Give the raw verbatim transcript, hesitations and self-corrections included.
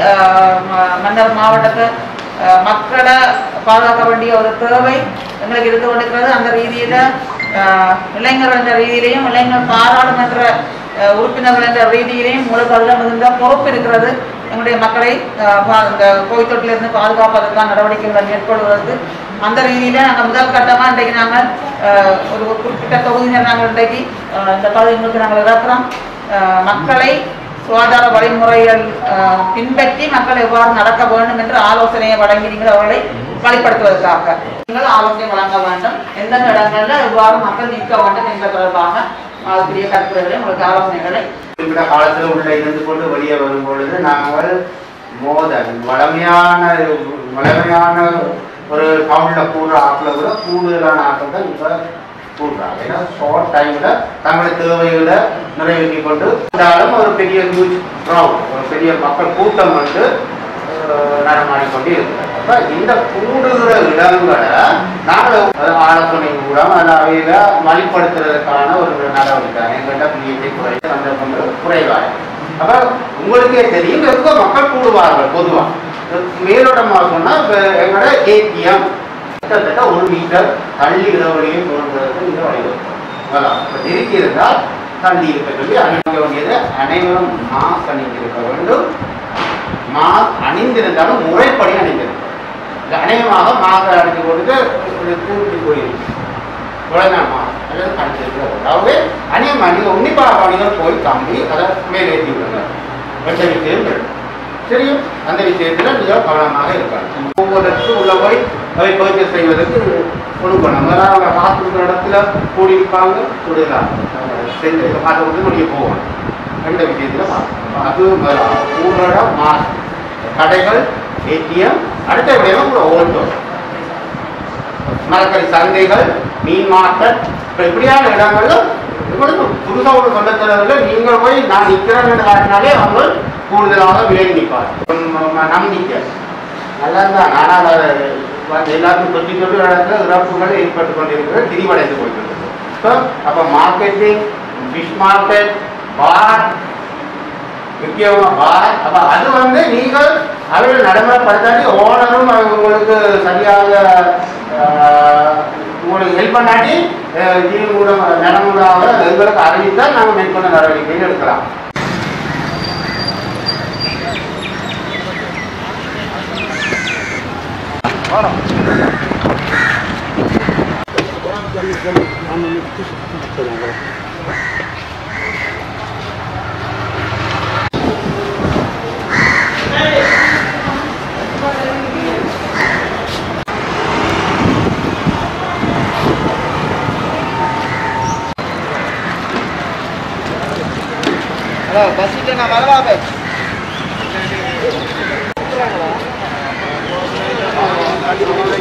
மன்னார் மாவட்டத்து மக்களை பாதுகாக்க வேண்டிய ஒரு தேவை எங்களுக்கு இருந்து கொண்டிருக்கிறது. அந்த ரீதியில் இளைஞர் என்ற ரீதியிலையும் இளைஞர் பாராளுமன்ற உறுப்பினர்கள் என்ற ரீதியிலையும் உங்களுக்கு அதில் மிகுந்த பொறுப்பு இருக்கிறது. எங்களுடைய மக்களை இந்த கோவிட் தொற்றிலிருந்து பாதுகாப்பதற்கான நடவடிக்கைகளை மேற்கொள்வதற்கு அந்த ரீதியில் நாங்கள் முதல் கட்டமாக இன்றைக்கு நாங்கள் ஒரு குறிப்பிட்ட தொகுதியினர் நாங்கள் இன்றைக்கு இந்த பகுதிகளுக்கு நாங்கள் இறக்குறோம். மக்களை சுகாதார வழிமுறைகள் பின்பற்றி மக்கள் எவ்வாறு நடக்க வேண்டும் என்று ஆலோசனையை வழங்கி நீங்கள் அவர்களை வழிப்படுத்துவதற்காக நீங்கள் ஆலோசனை வழங்க வேண்டும். எந்தெந்த இடங்களில் எவ்வாறு மக்கள் நீக்க வேண்டும் என்ற தொடர்பாக அதுக்குரிய கருத்துக்களை உங்களுக்கு ஆலோசனைகளை குறிப்பிட்ட காலத்தில் உள்ள இருந்து கொண்டு வெளியே வரும் பொழுது நாங்கள் மோதல் வளமையான வளமையான ஒரு டவுனில் கூடுற ஆட்களை விட கூடுதலான ஆட்கள் தான் இப்போ கூடுறாங்க. ஏன்னா ஷார்ட் டைமில் தங்களுடைய தேவைகளை நிறைவேற்றி கொண்டு இருந்தாலும் ஒரு பெரிய ஹியூஜ் க்ரௌட் ஒரு பெரிய மக்கள் கூட்டம் வந்து நடமாடிக்கொண்டு இருக்கிறாங்க. அப்போ இந்த கூடுகிற இடங்களை நாங்கள் ஆலோசனை மூலம் அந்த அவையில வழிப்படுத்துறதுக்கான ஒரு நடவடிக்கை எங்கள்கிட்ட பிஎஸ்ஐ குறை அந்த கொஞ்சம் குறைவாக. அப்போ உங்களுக்கே தெரியும் எங்க மக்கள் கூடுவார்கள் பொதுவாக மேலோட்டமாக சொன்னால் இப்போ எங்களோட ஏடிஎம் கிட்டத்தட்ட ஒரு மீட்டர் தள்ளி இடைவெளியை தோன்றுவதற்கு மிக வழிவகுக்கும். இப்போ நெருக்கி இருந்தால் தள்ளி இருக்க சொல்லி அணிக்க வேண்டியது அனைவரும் மாஸ்க் அணிந்திருக்க வேண்டும். மாஸ்க் அணிந்திருந்தாலும் முறைப்படி அணிந்திருக்கும். அநேகமாக மாஸ்க் அணிந்து கொடுத்து தூக்கி போயிருக்கு உலகமா அல்லது அணிந்திருக்கிறது. அதாவது அநேகமாக நீங்கள் உன்னிப்பாக பணிகள் போய் தம்பி அதை மேலேற்றி விடுங்க. எந்த விஷயம் சரியும் அந்த விஷயத்தில் மிக கவனமாக இருக்காங்க. ஒவ்வொருக்கு உள்ள போய் அவை பர்ச்சேஸ் செய்வதற்கு கொடுக்கணும். அதனால் அவங்க காசு கொடுக்குற இடத்துல கூடியிருப்பாங்க கூடுதலாக சென்று காசு கொடுத்து வெளியே போகணும். ரெண்டு விஷயத்தில் பார்க்கணும். அது ஊரோட மாஸ்க் கடைகள் ஏடிஎம் அடுத்த விடயம் கூட ஓட்டோம் மரக்கறி சந்தைகள் மீன் மார்க்கெட் இப்போ இப்படியான இடங்கள்ல உங்களுக்கு புதுசாக ஒரு சொல்ல தரவில்லை. நீங்கள் போய் நான் நிற்கிறேன்னு காட்டினாலே அவங்க கூடுதலாக விலை நிற்பார். நம்பிக்கை நல்லா தான். ஆனால் எல்லாருக்கும் சொல்லி சொல்லி இடத்துல இறப்புகள் ஏற்பட்டு கொண்டிருக்கிறது திரிவடைந்து போய்கிறது. ஸோ அப்போ மார்க்கெட்டிங் ஃபிஷ் மார்க்கெட் பார் முக்கியமாக பார் அப்போ அது வந்து நீங்கள் அவர்கள் நடைமுறைப்படுத்தாட்டி ஓனரும் உங்களுக்கு சரியாக உங்களுக்கு ஹெல்ப் பண்ணாட்டி ஜீவ மூலம் நடைமுறையாக எங்களுக்கு அறிவித்தால் நாங்கள் மேற்கொண்ட நடவடிக்கைகள் எடுக்கலாம். Halo, masih dengan malam apa? Tadi